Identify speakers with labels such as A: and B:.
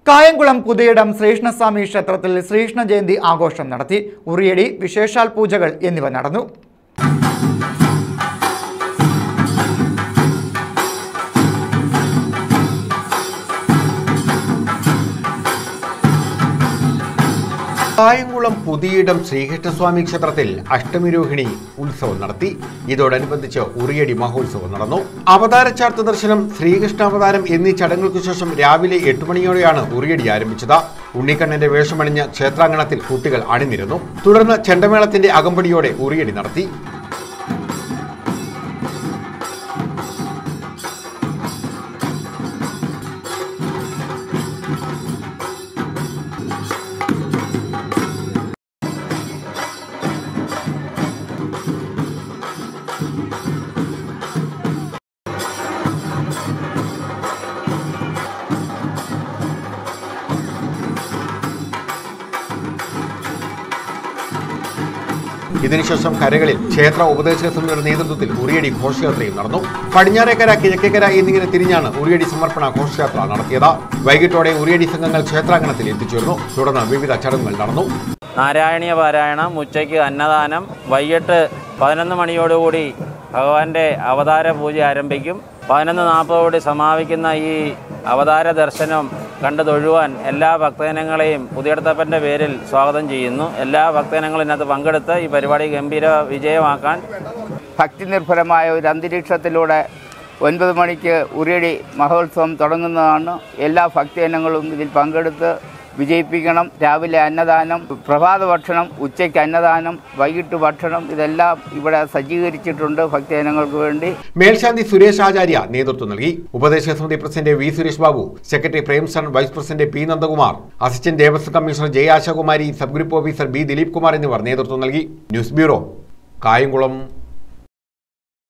A: കായംകുളം പുതിയിടം ശ്രീകൃഷ്ണസ്വാമി ക്ഷേത്രത്തിൽ ശ്രീകൃഷ്ണ ജയന്തി ആഘോഷം നടത്തി. ഉറിയടി, വിശേഷാൽ പൂജകൾ എന്നിവ നടന്നു.
B: കായംകുളം പുതിയിടം ശ്രീകൃഷ്ണസ്വാമി ക്ഷേത്രത്തിൽ അഷ്ടമിരോഹിണി ഉത്സവം നടത്തി. ഇതോടനുബന്ധിച്ച് ഉറിയടി മഹോത്സവം നടന്നു. അവതാരച്ചാർത്ത് ദർശനം, ശ്രീകൃഷ്ണാവതാരം എന്നീ ചടങ്ങുകൾക്ക് ശേഷം രാവിലെ 8 മണിയോടെയാണ് ഉറിയടി ആരംഭിച്ചത്. ഉണ്ണിക്കണ്ണന്റെ വേഷമണിഞ്ഞ് ക്ഷേത്രാങ്കണത്തിൽ കുട്ടികൾ അണിനിരന്നു. തുടർന്ന് ചെണ്ടമേളത്തിന്റെ അകമ്പടിയോടെ ഉറിയടി നടത്തി. ഇതിനുശേഷം കരകളിൽ ക്ഷേത്ര ഉപദേശക സമിതിയുടെ നേതൃത്വത്തിൽ ഉറിയടി ഘോഷയാത്രയും നടന്നു. പടിഞ്ഞാറേക്കര, കിഴക്കേക്കര എന്നിങ്ങനെ തിരിഞ്ഞാണ് ഉറിയടി സമർപ്പണ ഘോഷയാത്ര നടത്തിയത്. വൈകിട്ടോടെ ഉറിയടി സംഘങ്ങൾ ക്ഷേത്രാങ്കണത്തിൽ എത്തിച്ചേർന്നു. തുടർന്ന് വിവിധ ചടങ്ങുകൾ നടന്നു.
C: നാരായണീയ പാരായണം, ഉച്ചയ്ക്ക് അന്നദാനം, വൈകിട്ട് 11 മണിയോടുകൂടി ഭഗവാന്റെ അവതാര പൂജ ആരംഭിക്കും. 11:40 സമാപിക്കുന്ന ഈ അവതാര ദർശനം കണ്ടു തൊഴുവാൻ എല്ലാ ഭക്തജനങ്ങളെയും പുതിയടത്തപ്പൻ്റെ പേരിൽ സ്വാഗതം ചെയ്യുന്നു. എല്ലാ ഭക്തജനങ്ങളും ഇതിനകത്ത് പങ്കെടുത്ത് ഈ പരിപാടി ഗംഭീര വിജയമാക്കാൻ
D: ഭക്തി നിർഭരമായ ഒരു അന്തരീക്ഷത്തിലൂടെ 9 മണിക്ക് ഉറിയടി മഹോത്സവം തുടങ്ങുന്നതാണ്. എല്ലാ ഭക്തജനങ്ങളും ഇതിൽ പങ്കെടുത്ത് വിജയിപ്പിക്കണം. രാവിലെ അന്നദാനം, പ്രഭാത ഭക്ഷണം, ഉച്ചയ്ക്ക് അന്നദാനം, വൈകിട്ട് ഭക്ഷണം, ഇതെല്ലാം ഇവിടെ സജ്ജീകരിച്ചിട്ടുണ്ട് ഭക്തജനങ്ങൾക്ക് വേണ്ടി.
B: മേൽശാന്തി സുരേഷ് ആചാര്യ നേതൃത്വം നൽകി. ഉപദേശക സമിതി president V Suresh Babu, secretary Premson, vice president P Nandakumar, assistant Devaswom commissioner J Ashakumari, sub group officer B Dileep Kumar എന്നിവർ നേതൃത്വം നൽകി. News bureau, Kayamkulam.